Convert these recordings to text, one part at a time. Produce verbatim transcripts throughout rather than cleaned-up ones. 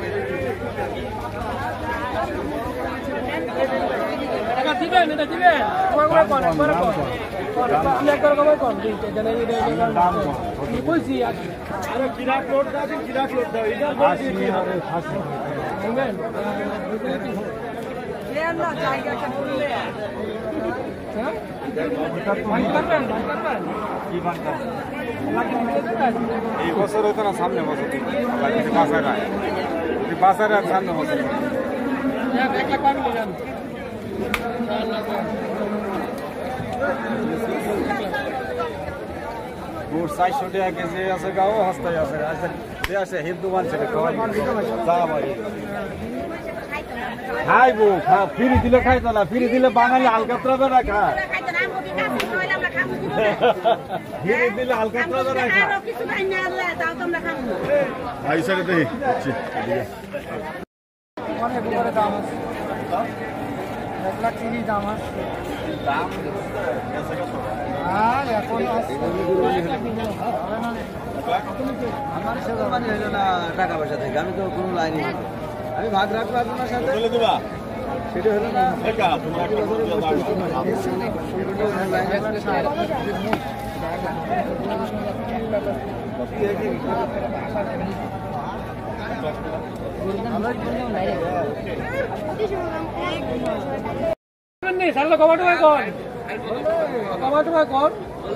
দিবেন এটা দিবেন তোমার কোন কোন আপনি একবার কবে কোন দিতে জানেন এটা দাম কি কইছি আরে কিরাক লোড দাও কিরাক লোড দাও এটা বলছি আরে ফাঁসি বুঝলেন লেন না জায়গাটা বললে হ্যাঁ ভাই করবেন ভাই করবেন কি বানটা এই বছর হতো না সামনে বছর লাগে বাজারে আয় এই বাজারে আর সামনে বছর এক এক লাখ পাবি জান গোর চারশো টাকা কেজি আছে গাও হস্তায় আছে আছে সে আছে হিন্দু মানুষের খাওয়াই যা ভাই খাইবো খা ফ্রি দিলে খাইতো না ফ্রি দিলে বাঙালি আলকাতরা বেড়া খা ফ্রি দিলে আলকাতরা বেড়া খা ভাই সারে দেই অনেক বড় দাম আছে এক লাখ তিরিশ দাম আছে দাম আর এখন আমার সাথে মানে হলো না টাকা পয়সা থেকে আমি তো কোনো লাইনই আমি ভাগ রাখবো আপনার সাথে বলে দেবা সেটা হলো না টাকা তোমার একটা বড় সারলো কমাটো ভাই কোন কমাটো ভাই কোন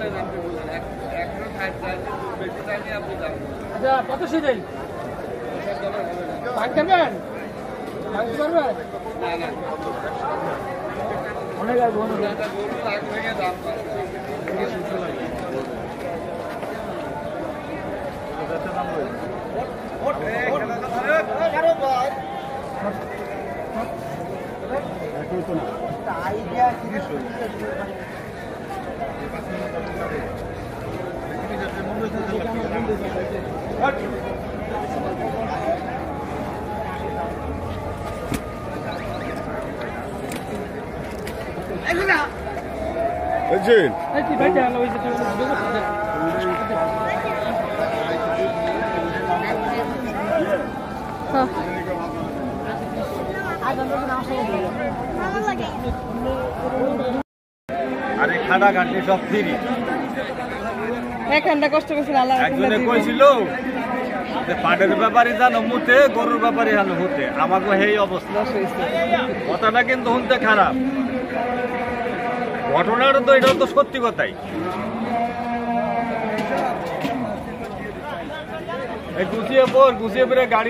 আচ্ছা কত সিজন ভাঙতে পারবেন ভাঙতে পারবেন না না অনেক আর বোন এটা গরু লাখ থেকে দাম পাচ্ছে সুন্দর লাগে কত দাম বল ওট খেলা তো ধরে আরে ভাই একটু তো না আইডিয়া কি দিছো Ejin. Ejin baca kalau itu tu. Hah. Ada orang nak saya. Mana lagi? আরে খাড়া ঘাটনি সব ফ্রি এক ঘন্টা কষ্ট করছে আল্লাহ একজনে কইছিল যে পাটের ব্যাপারে জানো মুতে গরুর ব্যাপারে জানো হতে আমাকে এই অবস্থা কথাটা কিন্তু শুনতে খারাপ ঘটনাটা তো এটা তো সত্যি কথাই এই গুছিয়ে পর গুছিয়ে পরে গাড়ি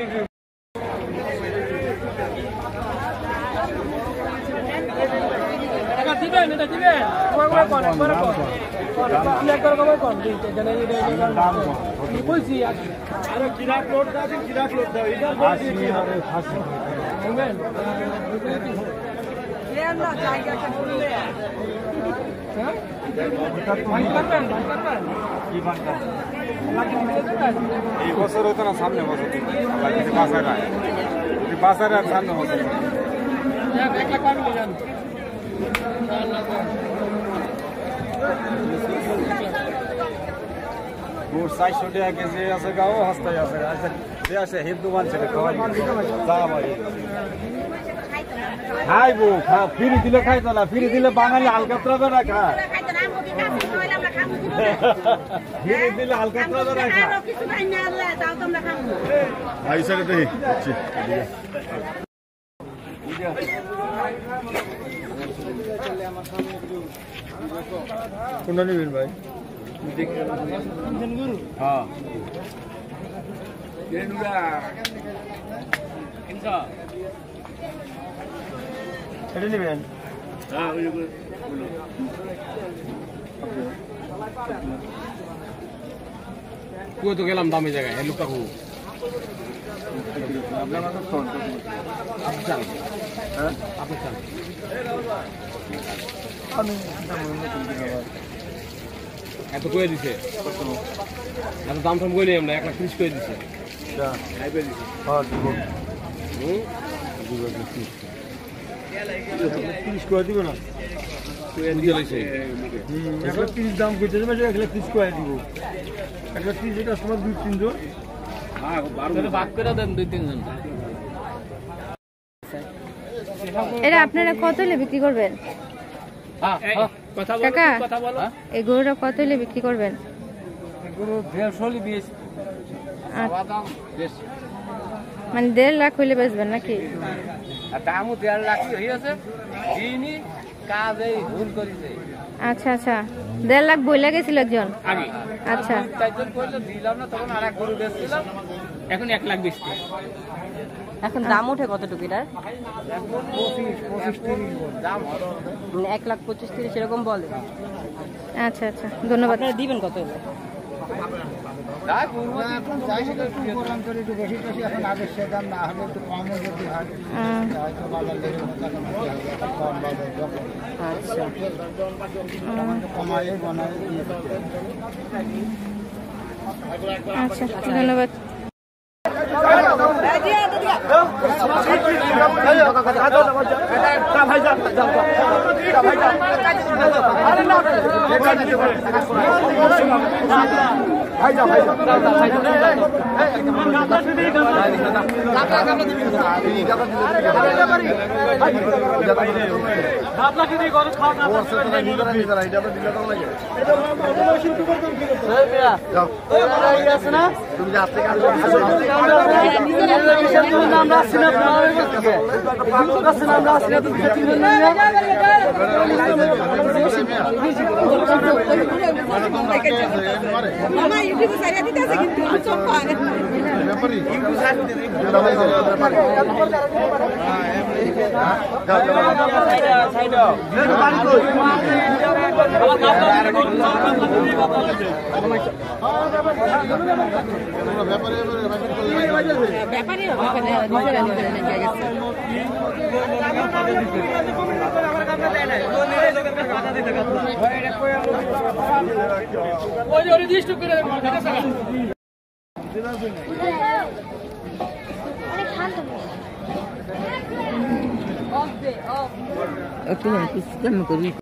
দিবেন এটা দিবেন তোমার কোন কোন আপনি একবার কবে কোন দিতে জানেন এটা দাম কি কইছি আরে কিরাক লোড দাও কিরাক লোড দাও এটা বলছি আরে ফাঁসি বুঝলেন লেন না জায়গাটা বললে হ্যাঁ ভাই করবেন ভাই করবেন কি বানটা এই বছর হতো না সামনে বছর লাগে বাজারে আয় এই বাজারে আর সামনে বছর এক এক লাখ পাবি জান গোর চারশো টাকা কেজি আছে গাও হস্তায় আছে আছে সে আছে হিন্দু মানুষের খাওয়াই যা ভাই খাইবো খা ফ্রি দিলে খাইতো না ফ্রি দিলে বাঙালি আলকাতরা বেড়া খা ফ্রি দিলে আলকাতরা বেড়া খা ভাই সারে দেই কোনটা নেবেন ভাই হ্যাঁ এটা নেবেন কই তো গেলাম দামি জায়গায় এই লোকটা কো আপনার মাথা ফোন আপনি চান হ্যাঁ আপনি চান আমি এত কয়ে দিছে এত দাম টাম কইলে আমরা এক লাখ ত্রিশ কয়ে দিছে ত্রিশ করে দিব না এক লাখ ত্রিশ দাম করতে এক লাখ ত্রিশ করে দিব এক লাখ ত্রিশ এটা সময় দুই তিনজন ভাগ করে দেন দুই তিনজন এটা আপনারা কত হলে বিক্রি করবেন কাকা? এই গরুটা কত হলে বিক্রি করবেন? মানে দেড় লাখ হইলে বেচবেন নাকি? দামও দেড় লাখ হয়েছে। আচ্ছা আচ্ছা, দেড় লাখ বইলা গেছিল একজন। আচ্ছা, এখন এক লাখ বেশি। এখন দাম ওঠে কতটুকু এটার? মানে এক লাখ পঁচিশ তিরিশ এরকম বলে। আচ্ছা আচ্ছা, ধন্যবাদ। আপনারা দিবেন কত হলে? আচ্ছা, ধন্যবাদ। একটু